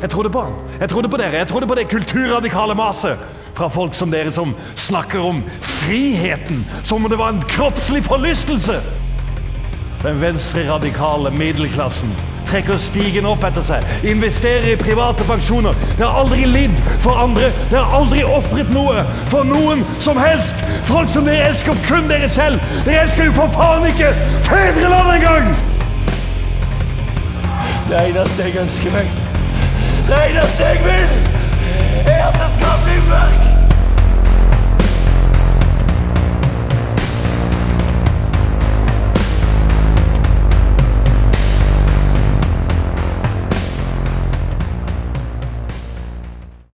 Jeg trodde på han. Jeg trodde på dere. Jeg trodde på det kulturradikale maset fra folk som dere som snakker om friheten som om det var en kroppslig forlystelse. Den venstre-radikale middelklassen trekker stigen opp etter seg, investerer i private pensjoner. Det har aldri lidd for andre. Det har aldri offret noe for noen som helst. Folk som dere elsker kun dere selv. Dere elsker jo for faen ikke fedreland engang! Det eneste jeg ønsker meg, det eneste jeg vil, er at det skal